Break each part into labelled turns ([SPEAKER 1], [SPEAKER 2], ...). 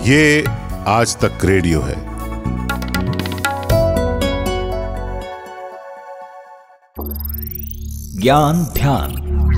[SPEAKER 1] ये आज तक रेडियो है।
[SPEAKER 2] ज्ञान ध्यान।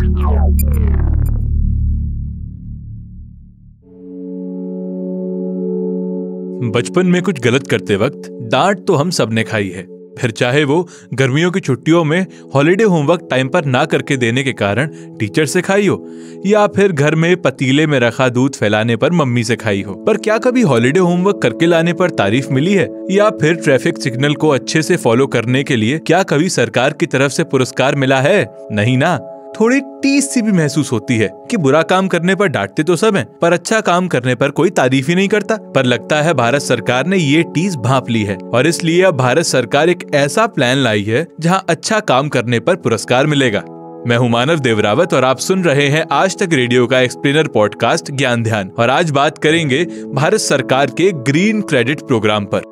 [SPEAKER 3] बचपन में कुछ गलत करते वक्त डांट तो हम सब ने खाई है, फिर चाहे वो गर्मियों की छुट्टियों में हॉलिडे होमवर्क टाइम पर ना करके देने के कारण टीचर से खाई हो, या फिर घर में पतीले में रखा दूध फैलाने पर मम्मी से खाई हो। पर क्या कभी हॉलिडे होमवर्क करके लाने पर तारीफ मिली है, या फिर ट्रैफिक सिग्नल को अच्छे से फॉलो करने के लिए क्या कभी सरकार की तरफ से पुरस्कार मिला है? नहीं ना। थोड़ी टीस सी भी महसूस होती है कि बुरा काम करने पर डांटते तो सब हैं, पर अच्छा काम करने पर कोई तारीफ ही नहीं करता। पर लगता है भारत सरकार ने ये टीस भांप ली है और इसलिए अब भारत सरकार एक ऐसा प्लान लाई है जहां अच्छा काम करने पर पुरस्कार मिलेगा। मैं हूं मानव देवरावत और आप सुन रहे हैं आज तक रेडियो का एक्सप्लेनर पॉडकास्ट ज्ञान ध्यान। और आज बात करेंगे भारत सरकार के ग्रीन क्रेडिट प्रोग्राम पर।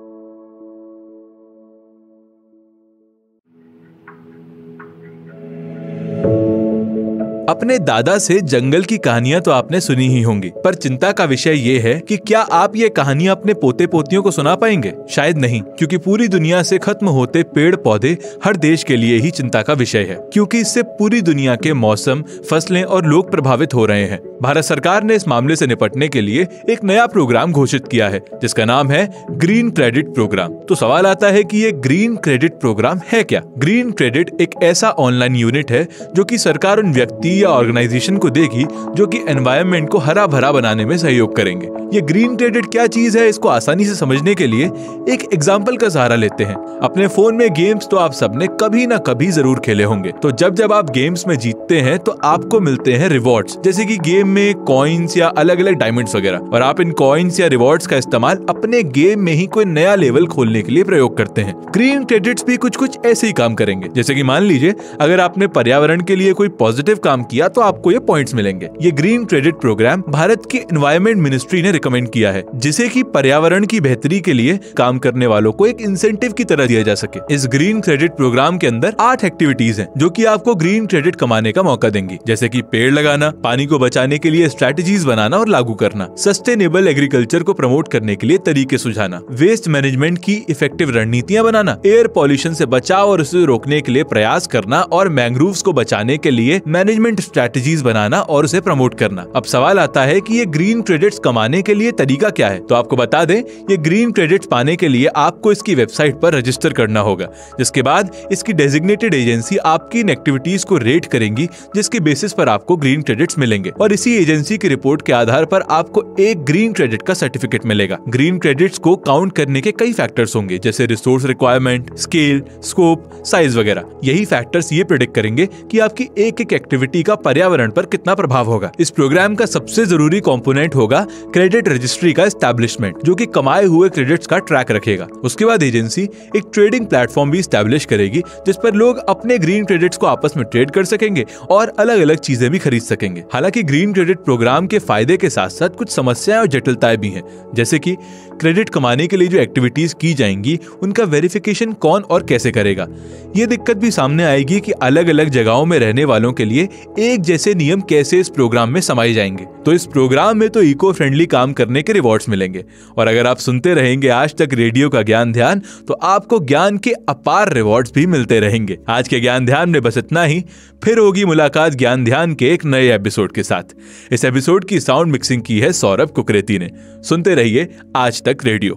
[SPEAKER 3] अपने दादा से जंगल की कहानियां तो आपने सुनी ही होंगी, पर चिंता का विषय ये है कि क्या आप ये कहानियां अपने पोते पोतियों को सुना पाएंगे? शायद नहीं, क्योंकि पूरी दुनिया से खत्म होते पेड़ पौधे हर देश के लिए ही चिंता का विषय है, क्योंकि इससे पूरी दुनिया के मौसम, फसलें और लोग प्रभावित हो रहे हैं। भारत सरकार ने इस मामले से निपटने के लिए एक नया प्रोग्राम घोषित किया है जिसका नाम है ग्रीन क्रेडिट प्रोग्राम। तो सवाल आता है कि ये ग्रीन क्रेडिट प्रोग्राम है क्या? ग्रीन क्रेडिट एक ऐसा ऑनलाइन यूनिट है जो कि सरकार उन व्यक्ति या ऑर्गेनाइजेशन को देगी जो कि एनवायरनमेंट को हरा भरा बनाने में सहयोग करेंगे। ये ग्रीन क्रेडिट क्या चीज है, इसको आसानी से समझने के लिए एक एग्जाम्पल का सहारा लेते हैं। अपने फोन में गेम्स तो आप सबने कभी ना कभी जरूर खेले होंगे। तो जब आप गेम्स में जीतते हैं तो आपको मिलते हैं रिवॉर्ड्स, जैसे कि गेम में कॉइन्स या अलग अलग डायमंड्स वगैरह। और आप इन कॉइन्स या रिवॉर्ड्स का इस्तेमाल अपने गेम में ही कोई नया लेवल खोलने के लिए प्रयोग करते हैं। ग्रीन क्रेडिट्स भी कुछ ऐसे ही काम करेंगे। जैसे कि मान लीजिए अगर आपने पर्यावरण के लिए कोई पॉजिटिव काम किया तो आपको ये पॉइंट्स मिलेंगे। ये ग्रीन क्रेडिट प्रोग्राम भारत की एनवायरनमेंट मिनिस्ट्री ने रिकमेंड किया है, जिसे कि पर्यावरण की बेहतरी के लिए काम करने वालों को एक इंसेंटिव की तरह दिया जा सके। इस ग्रीन क्रेडिट प्रोग्राम के अंदर 8 एक्टिविटीज हैं जो कि आपको ग्रीन क्रेडिट कमाने का मौका देंगी, जैसे कि पेड़ लगाना, पानी को बचाने के लिए स्ट्रैटेजीज बनाना और लागू करना, सस्टेनेबल एग्रीकल्चर को प्रमोट करने के लिए तरीके सुझाना, वेस्ट मैनेजमेंट की इफेक्टिव रणनीतियां बनाना, एयर पॉल्यूशन से बचाव और उसे रोकने के लिए प्रयास करना, और मैंग्रोव्स को बचाने के लिए मैनेजमेंट स्ट्रैटेजीज बनाना और उसे प्रमोट करना। अब सवाल आता है कि ये ग्रीन क्रेडिट्स कमाने के लिए तरीका क्या है? तो आपको बता दें, ये ग्रीन क्रेडिट्स पाने के लिए आपको इसकी वेबसाइट पर रजिस्टर करना होगा, जिसके बाद इसकी डेजिग्नेटेड एजेंसी आपकी इन एक्टिविटीज को रेट करेंगी, जिसके बेसिस पर आपको ग्रीन क्रेडिट्स मिलेंगे। और इसी एजेंसी की रिपोर्ट के आधार पर आपको एक ग्रीन क्रेडिट का सर्टिफिकेट मिलेगा। ग्रीन क्रेडिट्स को काउंट करने के कई फैक्टर्स होंगे, जैसे resource requirement, scale, scope, size वगैरह। यही फैक्टर्स ये प्रेडिक्ट करेंगे कि आपकी एक एक्टिविटी का पर्यावरण पर कितना प्रभाव होगा। इस प्रोग्राम का सबसे जरूरी कंपोनेंट होगा क्रेडिट रजिस्ट्री का एस्टैब्लिशमेंट, जो कि कमाए हुए क्रेडिट्स का ट्रैक रखेगा। उसके बाद एजेंसी एक ट्रेडिंग प्लेटफॉर्म भी एस्टैब्लिश करेगी, जिस पर लोग अपने ग्रीन क्रेडिट्स को आपस में ट्रेड कर सकेंगे और अलग अलग चीजें भी खरीद सकेंगे। हालांकि ग्रीन क्रेडिट प्रोग्राम के फायदे के साथ साथ कुछ समस्याएं और जटिलताएं भी हैं, जैसे कि क्रेडिट कमाने के लिए जो एक्टिविटीज की जाएंगी उनका वेरिफिकेशन कौन और कैसे करेगा। ये दिक्कत भी सामने आएगी कि अलग अलग जगहों में रहने वालों के लिए एक जैसे नियम कैसे इस प्रोग्राम में समाये जाएंगे। तो इस प्रोग्राम में तो इको फ्रेंडली काम करने के रिवॉर्ड्स मिलेंगे, और अगर आप सुनते रहेंगे आज तक रेडियो का ज्ञान ध्यान, तो आपको ज्ञान के अपार रिवॉर्ड्स भी मिलते रहेंगे। आज के ज्ञान ध्यान में बस इतना ही। फिर होगी मुलाकात ज्ञान ध्यान के एक नए एपिसोड के साथ। इस एपिसोड की साउंड मिक्सिंग की है सौरभ कुकरेती ने। सुनते रहिए आज तक रेडियो।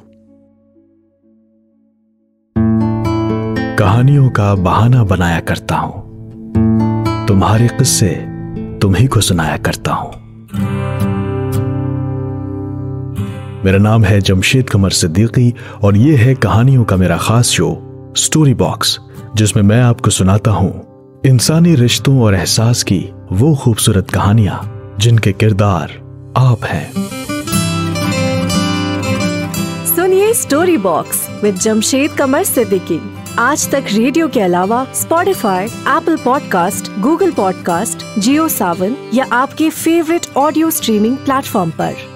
[SPEAKER 4] कहानियों का बहाना बनाया करता हूं, तुम्हारे किस्से तुम्ही को सुनाया करता हूं। मेरा नाम है जमशेद कमर सिद्दीकी और ये है कहानियों का मेरा खास शो स्टोरी बॉक्स, जिसमें मैं आपको सुनाता हूं इंसानी रिश्तों और एहसास की वो खूबसूरत कहानियां जिनके किरदार आप हैं।
[SPEAKER 5] सुनिए story box with Jamshed Qamar Siddiqui Aaj Tak radio के अलावा Spotify, Apple podcast, Google podcast, Jio Saavn या आपके फेवरेट ऑडियो स्ट्रीमिंग प्लेटफॉर्म पर।